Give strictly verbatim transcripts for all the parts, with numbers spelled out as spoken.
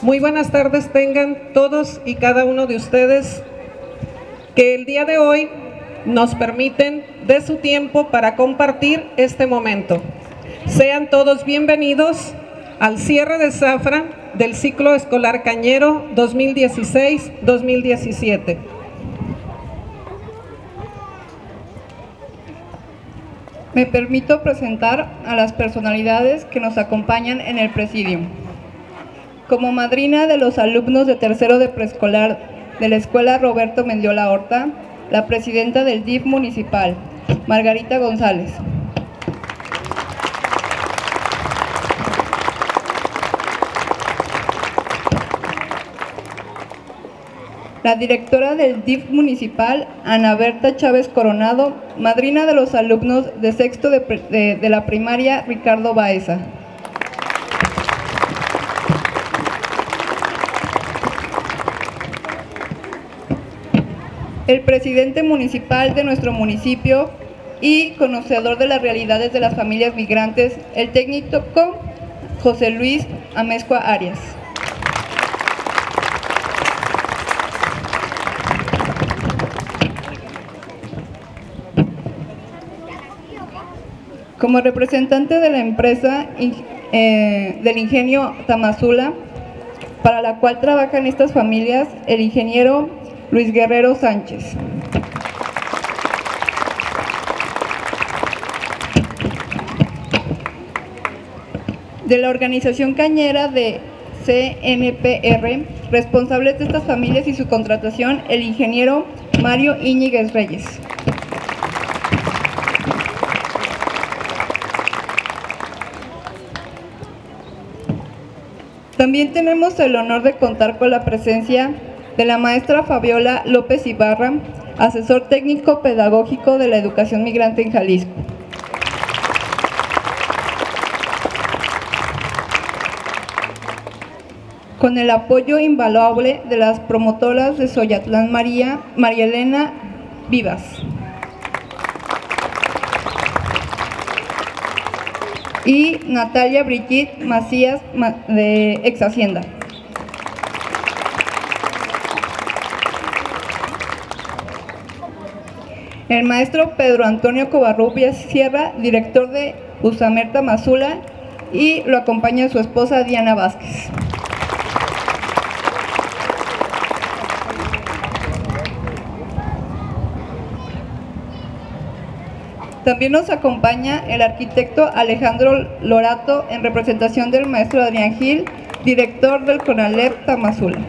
Muy buenas tardes tengan todos y cada uno de ustedes que el día de hoy nos permiten de su tiempo para compartir este momento. Sean todos bienvenidos al cierre de Zafra del ciclo escolar cañero dos mil dieciséis dos mil diecisiete. Me permito presentar a las personalidades que nos acompañan en el presidium. Como madrina de los alumnos de tercero de preescolar de la Escuela Roberto Mendiola Horta, la presidenta del D I F municipal, Margarita González. La directora del D I F municipal, Ana Berta Chávez Coronado, madrina de los alumnos de sexto de, de, de la primaria Ricardo Baeza. El presidente municipal de nuestro municipio y conocedor de las realidades de las familias migrantes, el técnico José Luis Amezcua Arias. Como representante de la empresa eh, del ingenio Tamazula, para la cual trabajan estas familias, el ingeniero Luis Guerrero Sánchez. De la organización cañera de C N P R, responsables de estas familias y su contratación, el ingeniero Mario Íñiguez Reyes. También tenemos el honor de contar con la presencia de la maestra Fabiola López Ibarra, asesor técnico pedagógico de la educación migrante en Jalisco. Con el apoyo invaluable de las promotoras de Soyatlán María, María Elena Vivas. Y Natalia Brigitte Macías de Ex Hacienda. El maestro Pedro Antonio Covarrubias Sierra, director de Usamer Tamazula, y lo acompaña su esposa Diana Vázquez. También nos acompaña el arquitecto Alejandro Lorato en representación del maestro Adrián Gil, director del CONALEP Tamazula.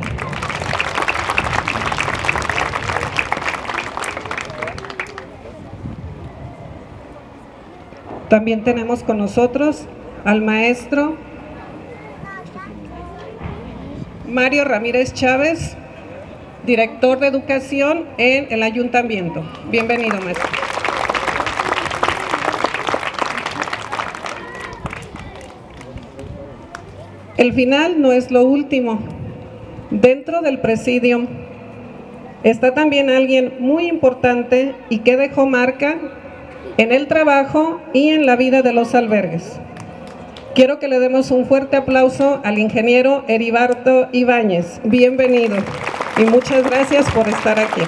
También tenemos con nosotros al maestro Mario Ramírez Chávez, director de educación en el ayuntamiento. Bienvenido, maestro. El final no es lo último. Dentro del presidium está también alguien muy importante y que dejó marca en el trabajo y en la vida de los albergues. Quiero que le demos un fuerte aplauso al ingeniero Heriberto Ibáñez. Bienvenido y muchas gracias por estar aquí.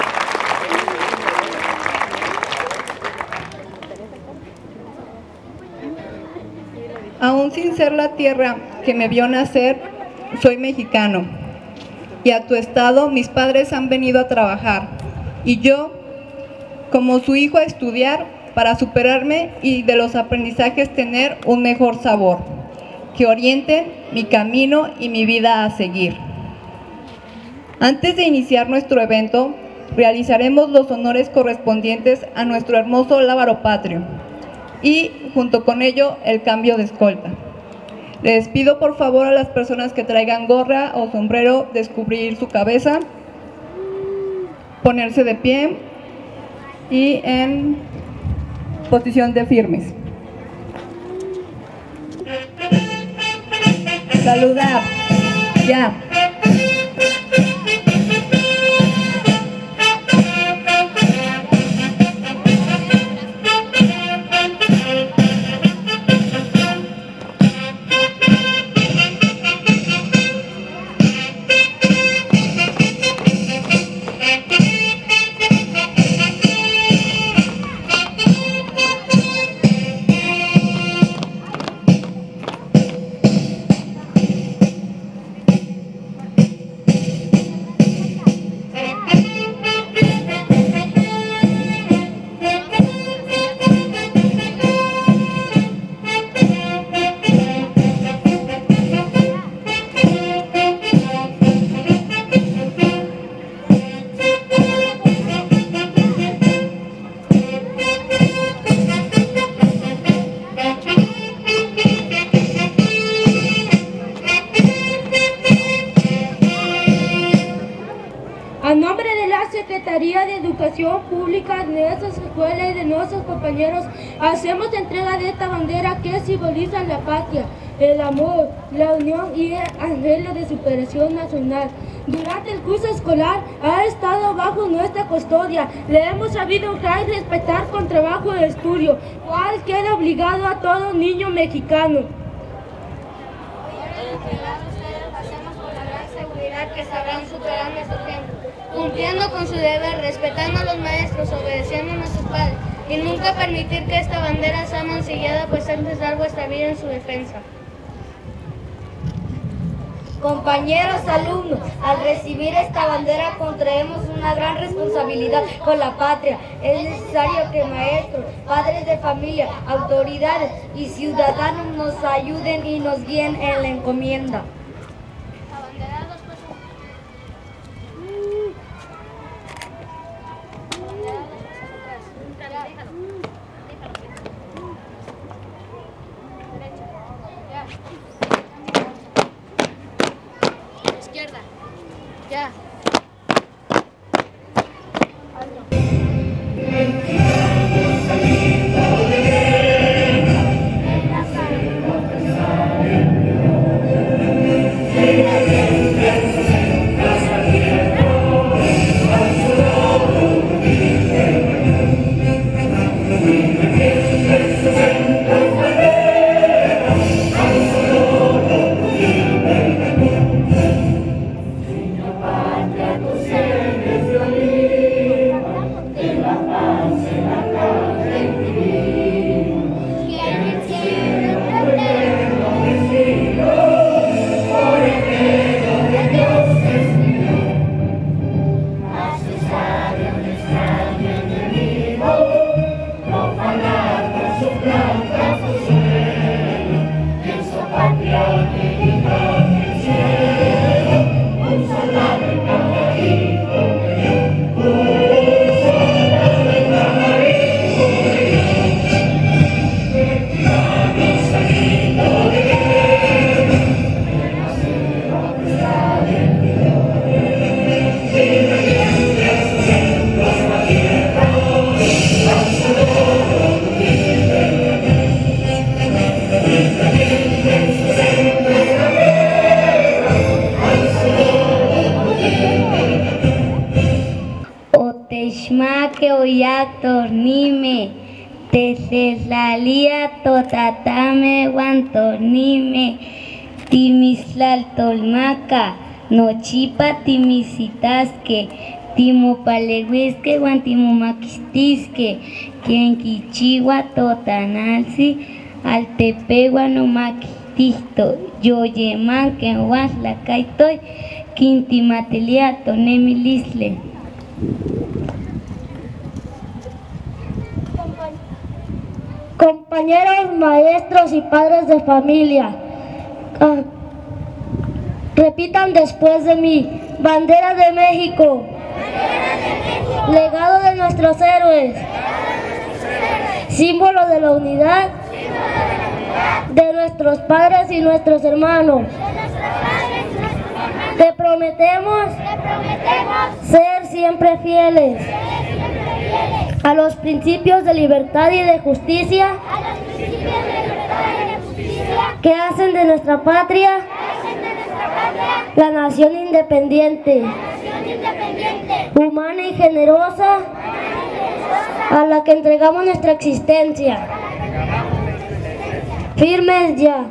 Aún sin ser la tierra que me vio nacer, soy mexicano. Y a tu estado mis padres han venido a trabajar. Y yo, como su hijo, a estudiar para superarme y de los aprendizajes tener un mejor sabor, que orienten mi camino y mi vida a seguir. Antes de iniciar nuestro evento, realizaremos los honores correspondientes a nuestro hermoso lábaro patrio y, junto con ello, el cambio de escolta. Les pido por favor a las personas que traigan gorra o sombrero descubrir su cabeza, ponerse de pie y en posición de firmes. Saludar. Ya. educación pública de nuestras escuelas y de nuestros compañeros hacemos entrega de esta bandera que simboliza la patria, el amor, la unión y el anhelo de superación nacional. Durante el curso escolar ha estado bajo nuestra custodia. Le hemos sabido honrar y respetar con trabajo de estudio, cual queda obligado a todo niño mexicano. Hacemos con la gran seguridad que sabrán superar nuestro tiempo, cumpliendo con su deber, respetando a los maestros, obedeciendo a nuestros padres y nunca permitir que esta bandera sea mancillada, pues antes dar vuestra vida en su defensa. Compañeros alumnos, al recibir esta bandera contraemos una gran responsabilidad con la patria. Es necesario que maestros, padres de familia, autoridades y ciudadanos nos ayuden y nos guíen en la encomienda. Izquierda. Ya. Otexmaque oyak tornime, teseslalia totatame guantornime, timislal tolmaca, nochipa timisitasque, timopaleguisque guantimomaquistisque, quien quichigua totanalsi, altepegua nomaquististo, yoyeman que huasla caitoy, quintimatelia tonemilisle. Compañeros, maestros y padres de familia, ah, repitan después de mí: bandera de México, bandera de México, legado de nuestros héroes, de nuestros héroes, símbolo de la unidad, símbolo de, la unidad de nuestros padres y nuestros hermanos. Te prometemos, te prometemos ser siempre fieles, ser siempre fieles a los principios de libertad y de justicia, a los principios de libertad y de justicia que hacen de nuestra patria, que hacen de nuestra patria la nación independiente, la nación independiente, humana y generosa, humana y generosa a la que entregamos nuestra existencia. Firmes ya.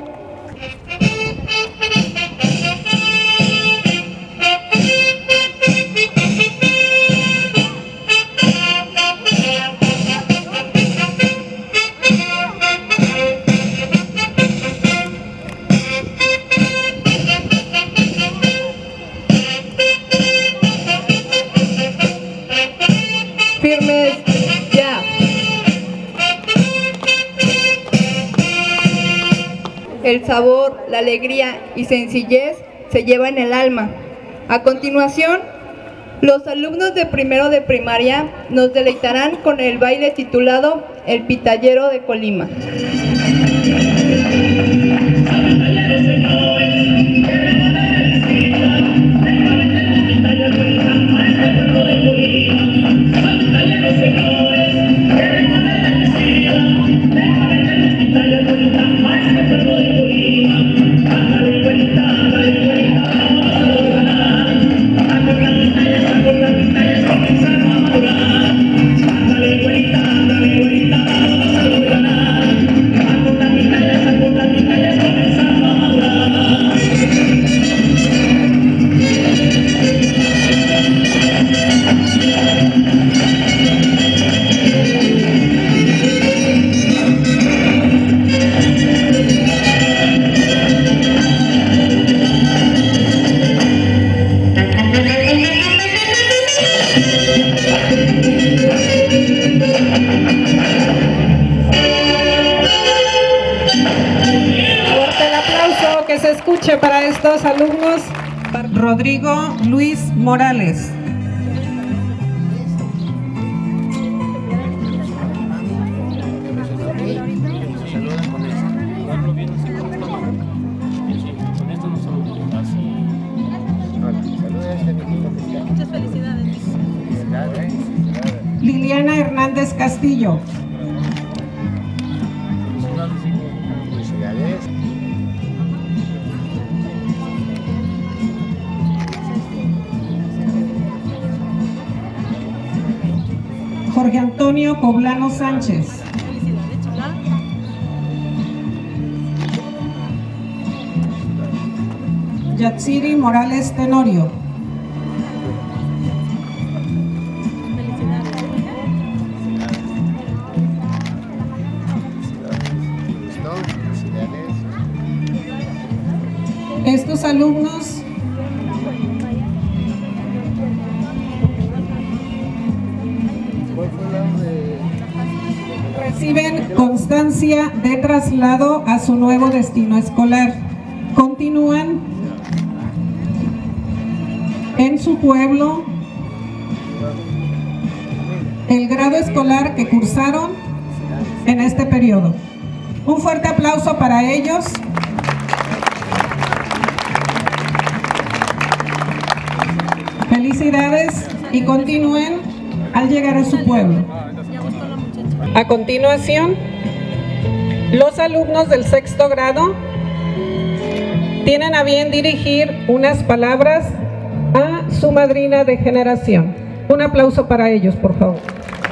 Firmes ya. El sabor, la alegría y sencillez se lleva en el alma. A continuación, los alumnos de primero de primaria nos deleitarán con el baile titulado El Pitallero de Colima. Thank you. aproveche para estos alumnos. Rodrigo Luis Morales. Muchas felicidades. Liliana Hernández Castillo. Jorge Antonio Poblano Sánchez. Felicidades, chula. Yatsiri Morales Tenorio. Estos alumnos reciben constancia de traslado a su nuevo destino escolar. Continúan en su pueblo el grado escolar que cursaron en este periodo. Un fuerte aplauso para ellos. Felicidades y continúen al llegar a su pueblo. A continuación, los alumnos del sexto grado tienen a bien dirigir unas palabras a su madrina de generación. Un aplauso para ellos, por favor.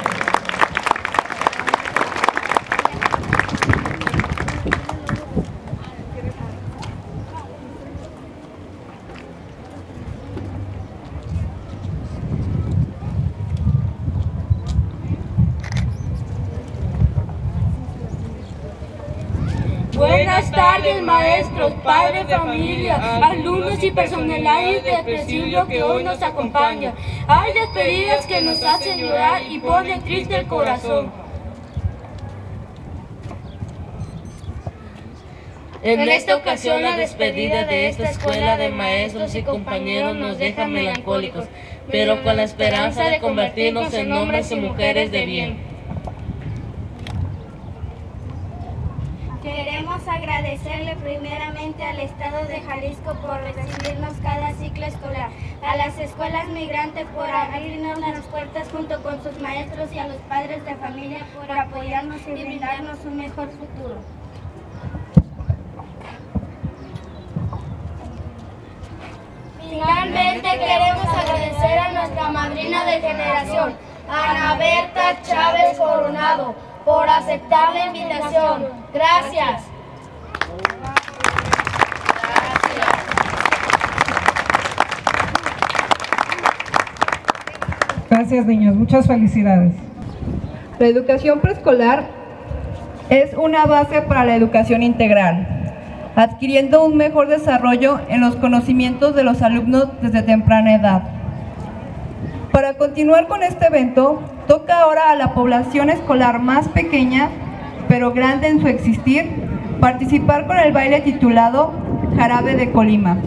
Buenas tardes, maestros, padres de familia, alumnos y personalidades del presidio que hoy nos acompañan. Hay despedidas que nos hacen llorar y ponen triste el corazón. En esta ocasión la despedida de esta escuela de maestros y compañeros nos deja melancólicos, pero con la esperanza de convertirnos en hombres y mujeres de bien. Queremos agradecerle primeramente al Estado de Jalisco por recibirnos cada ciclo escolar, a las escuelas migrantes por abrirnos las puertas junto con sus maestros y a los padres de familia por apoyarnos y brindarnos un mejor futuro. Finalmente queremos agradecer a nuestra madrina de generación, Ana Berta Chávez Coronado, por aceptar la invitación. Gracias. Gracias, niños. Muchas felicidades. La educación preescolar es una base para la educación integral, adquiriendo un mejor desarrollo en los conocimientos de los alumnos desde temprana edad. Para continuar con este evento, toca ahora a la población escolar más pequeña, pero grande en su existir, participar con el baile titulado Jarabe de Colima.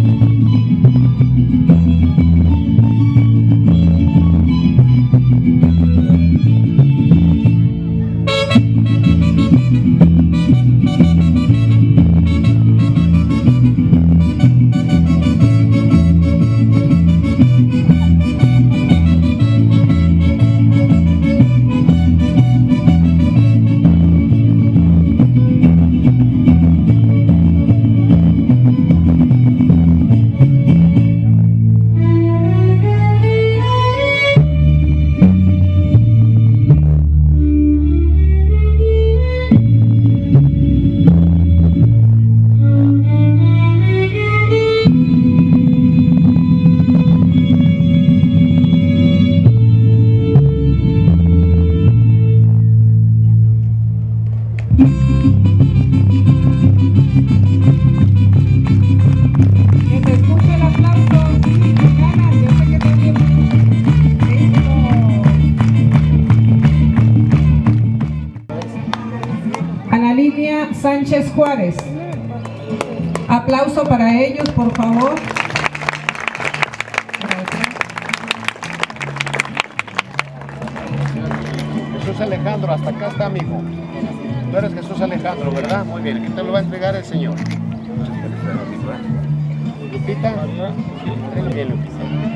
Thank you. Sánchez Juárez. Aplauso para ellos, por favor. Jesús Alejandro, hasta acá está, amigo. Tú eres Jesús Alejandro, ¿verdad? Muy bien, aquí te lo va a entregar el Señor. Lupita, tráelo bien, Lupita.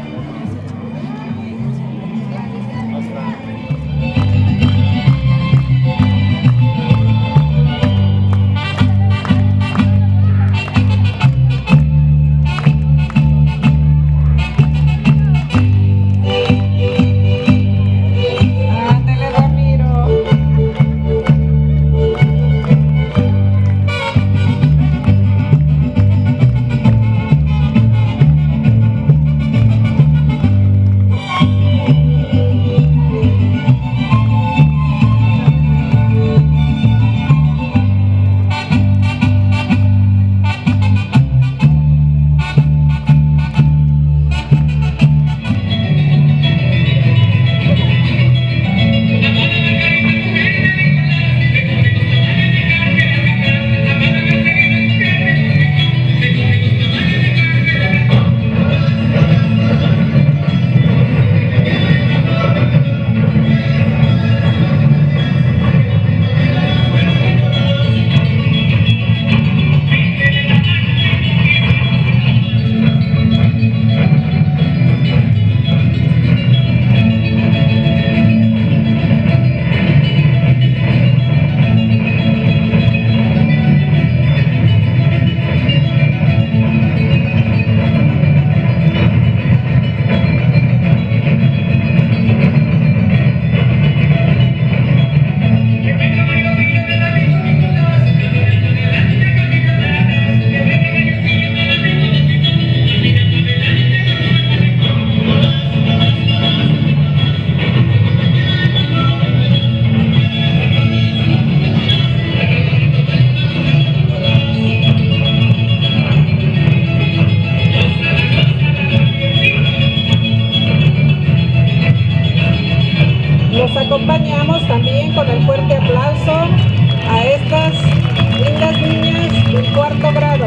Los acompañamos también con el fuerte aplauso a estas lindas niñas del cuarto grado.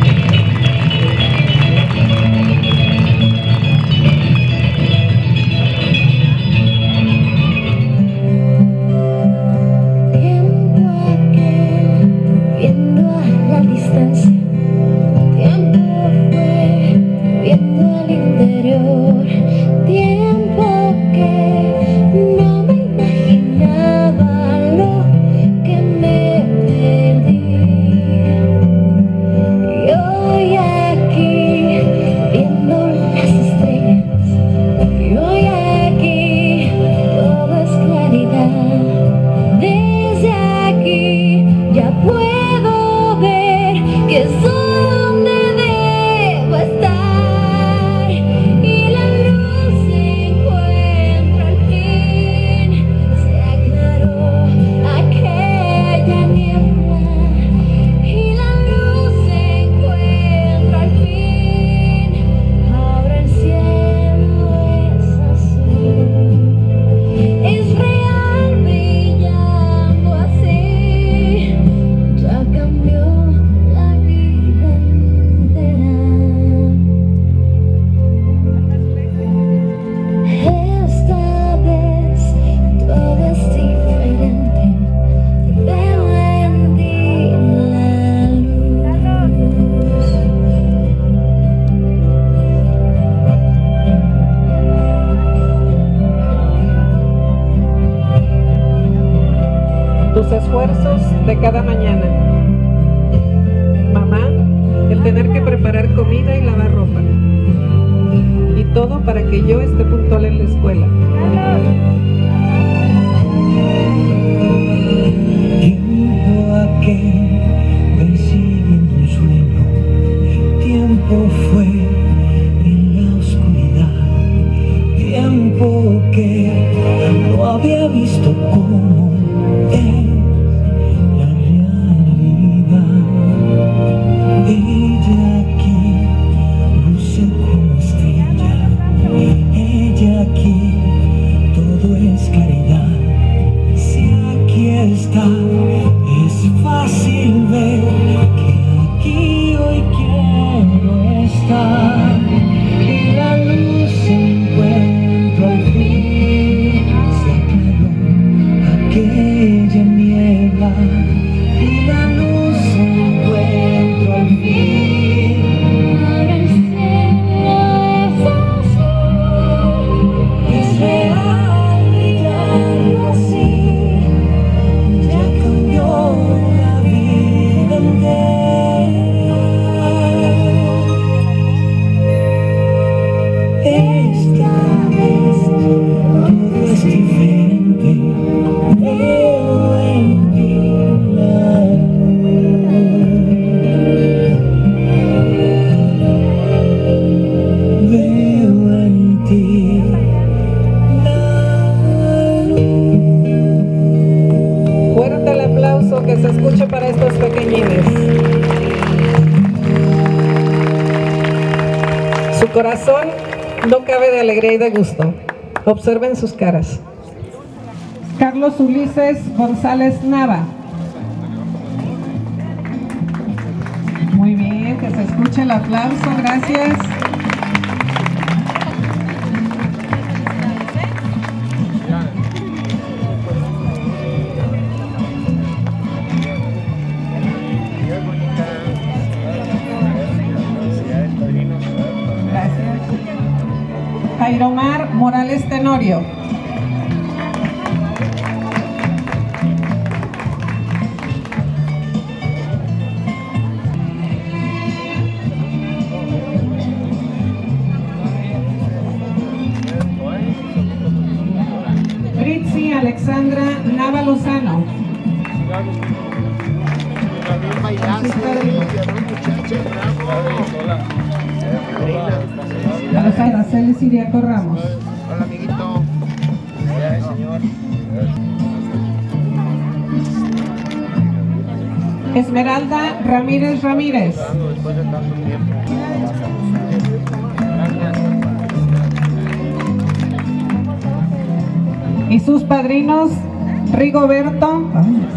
Tus esfuerzos de cada mañana. Mamá, el tener que preparar comida y lavar ropa. Y todo para que yo esté puntual en la escuela. Tiempo aquel persiguiendo un sueño. Tiempo fue en la oscuridad. Tiempo que no había visto cómo es la realidad. Ella aquí luce como estrella. Ella aquí todo es claridad. Si aquí está, es fácil ver. Su corazón no cabe de alegría y de gusto. Observen sus caras. Carlos Ulises González Nava. Muy bien, que se escuche el aplauso, gracias. Jairomar Morales Tenorio. Ritzi Alexandra Nava Lozano. Araceli Siriaco Ramos. Hola, amiguito. Gracias, señor. Esmeralda Ramírez Ramírez. Después de tanto tiempo. Y sus padrinos, Rigoberto.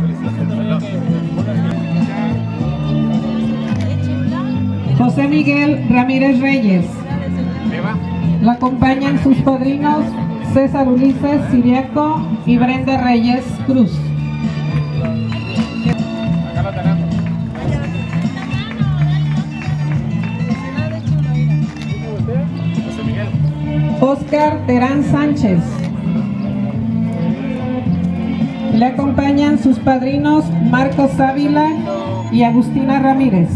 José Miguel Ramírez Reyes. La acompañan sus padrinos César Ulises Siriaco y Brenda Reyes Cruz. Oscar Terán Sánchez. Le acompañan sus padrinos Marcos Ávila y Agustina Ramírez.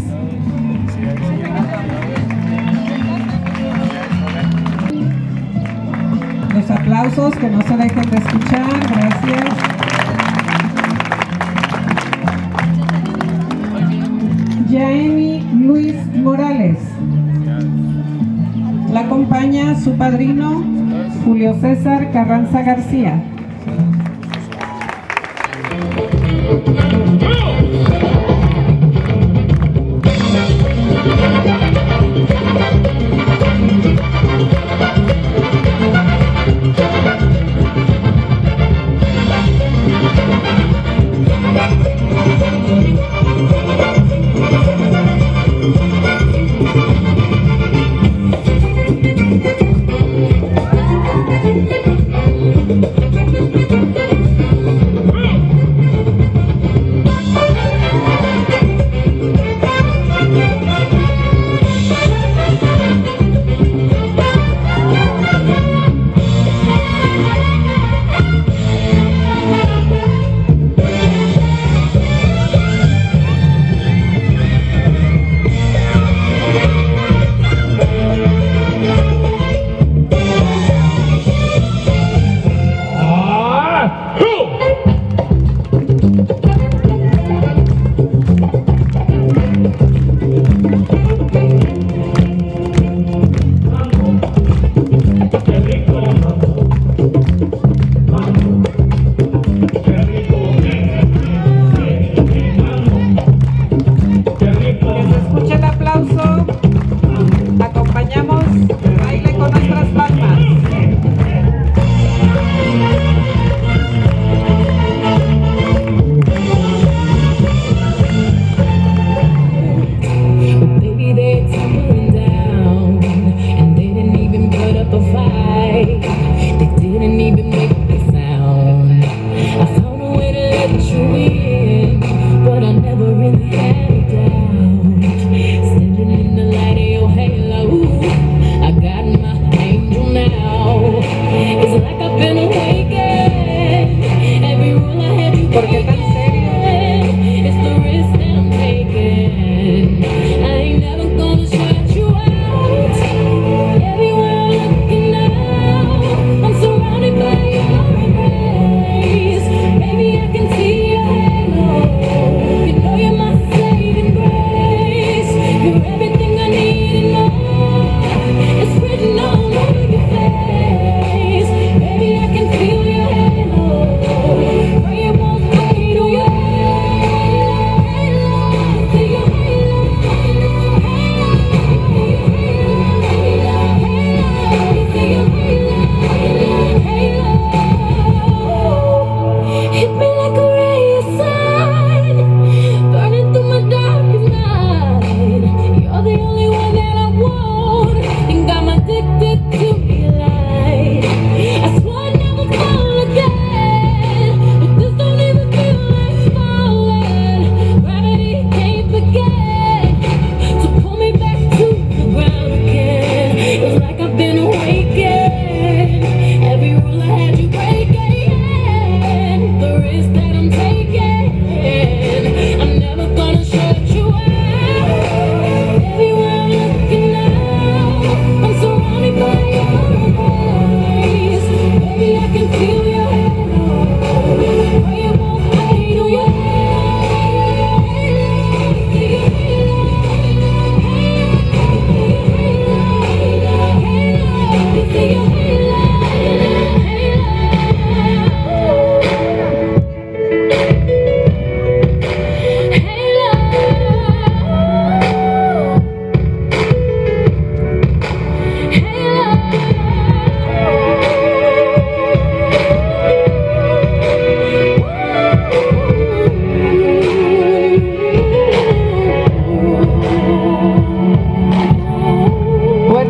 Los aplausos que no se dejen de escuchar, gracias. Yaemi Luis Morales. La acompaña su padrino Julio César Carranza García.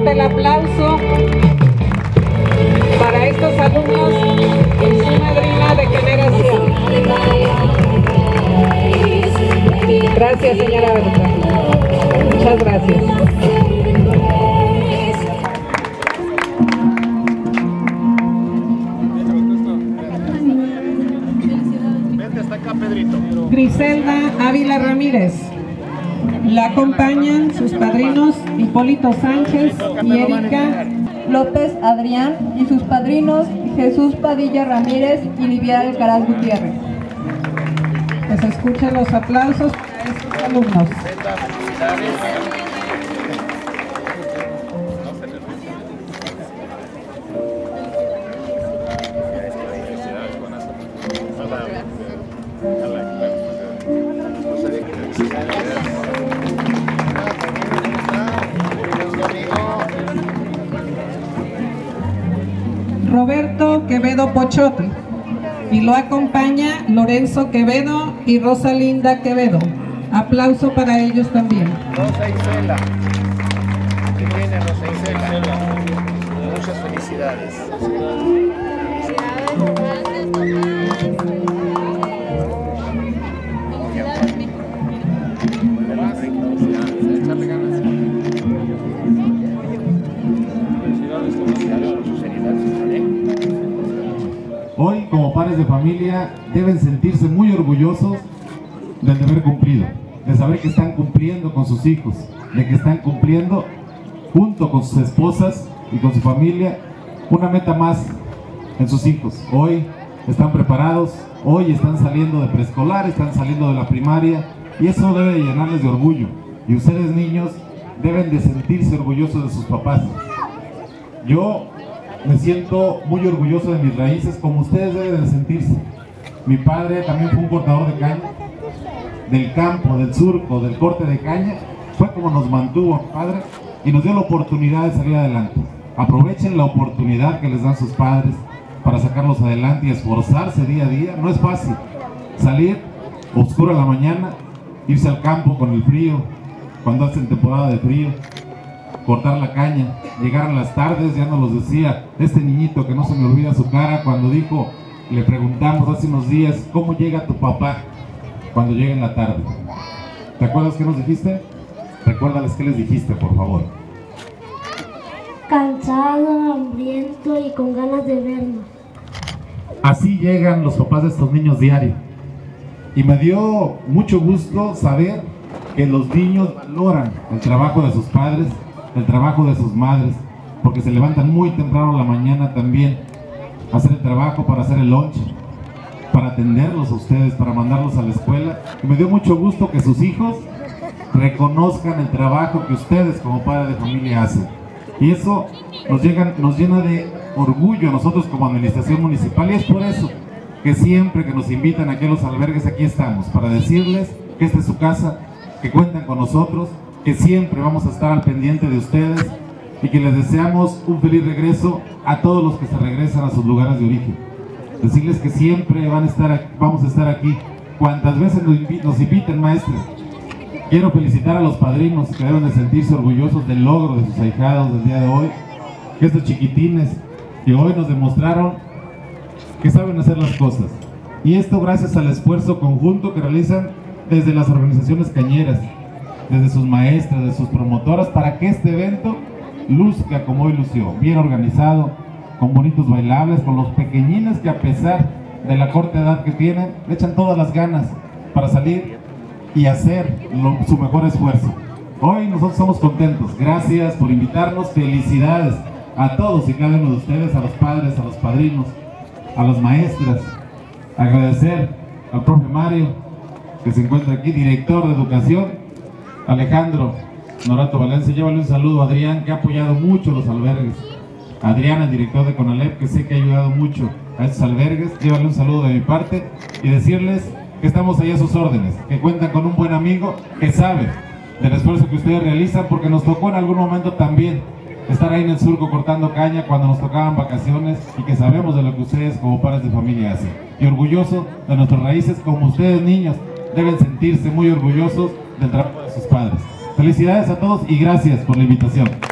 fuerte el aplauso para estos alumnos y su madrina de generación. Gracias, señora Berta. Muchas gracias. Vente hasta acá, Pedrito. Griselda Ávila Ramírez. La acompañan sus padrinos Hipólito Sánchez y Erika López Adrián y sus padrinos Jesús Padilla Ramírez y Livia Alcaraz Gutiérrez. Que se escuchen los aplausos para estos alumnos. Roberto Quevedo Pochote, y lo acompaña Lorenzo Quevedo y Rosalinda Quevedo. Aplauso para ellos también. Rosa Isela. Que viene Rosa Isela. Muchas felicidades. Echarle ganas. Hoy, como padres de familia, deben sentirse muy orgullosos del deber cumplido, de saber que están cumpliendo con sus hijos, de que están cumpliendo junto con sus esposas y con su familia una meta más en sus hijos. Hoy están preparados, hoy están saliendo de preescolar, están saliendo de la primaria, y eso debe de llenarles de orgullo. Y ustedes, niños, deben de sentirse orgullosos de sus papás. Yo me siento muy orgulloso de mis raíces, como ustedes deben de sentirse. Mi padre también fue un cortador de caña, del campo, del surco, del corte de caña. Fue como nos mantuvo mi padre y nos dio la oportunidad de salir adelante. Aprovechen la oportunidad que les dan sus padres para sacarlos adelante y esforzarse día a día. No es fácil salir oscuro a la mañana, irse al campo con el frío, cuando hacen temporada de frío, cortar la caña, llegar a las tardes. Ya nos los decía este niñito, que no se me olvida su cara, cuando dijo, le preguntamos hace unos días, ¿cómo llega tu papá cuando llega en la tarde? ¿Te acuerdas qué nos dijiste? Recuérdales qué les dijiste, por favor. Cansado, hambriento y con ganas de vernos. Así llegan los papás de estos niños diario. Y me dio mucho gusto saber que los niños valoran el trabajo de sus padres, el trabajo de sus madres, porque se levantan muy temprano a la mañana también a hacer el trabajo, para hacer el lunch, para atenderlos a ustedes, para mandarlos a la escuela. Y me dio mucho gusto que sus hijos reconozcan el trabajo que ustedes como padres de familia hacen. Y eso nos, llega, nos llena de orgullo a nosotros como administración municipal, y es por eso que siempre que nos invitan aquí a los albergues, aquí estamos, para decirles que esta es su casa, que cuentan con nosotros, que siempre vamos a estar al pendiente de ustedes y que les deseamos un feliz regreso a todos los que se regresan a sus lugares de origen. Decirles que siempre van a estar, vamos a estar aquí cuantas veces nos, invi nos inviten, maestros. Quiero felicitar a los padrinos, que deben de sentirse orgullosos del logro de sus ahijados del día de hoy, que estos chiquitines que hoy nos demostraron que saben hacer las cosas, y esto gracias al esfuerzo conjunto que realizan desde las organizaciones cañeras, desde sus maestras, de sus promotoras, para que este evento luzca como hoy lució, bien organizado, con bonitos bailables, con los pequeñines que a pesar de la corta edad que tienen, le echan todas las ganas para salir y hacer lo, su mejor esfuerzo. Hoy nosotros somos contentos. Gracias por invitarnos, felicidades a todos y cada uno de ustedes, a los padres, a los padrinos, a las maestras. Agradecer al profe Mario, que se encuentra aquí, director de educación, Alejandro Norato Valencia. Llévale un saludo a Adrián, que ha apoyado mucho los albergues. Adrián, el director de CONALEP, que sé que ha ayudado mucho a estos albergues. Llévale un saludo de mi parte y decirles que estamos ahí a sus órdenes, que cuentan con un buen amigo que sabe del esfuerzo que ustedes realizan, porque nos tocó en algún momento también estar ahí en el surco cortando caña cuando nos tocaban vacaciones, y que sabemos de lo que ustedes como padres de familia hacen. Y orgulloso de nuestras raíces, como ustedes, niños, deben sentirse muy orgullosos del trabajo de sus padres. Felicidades a todos y gracias por la invitación.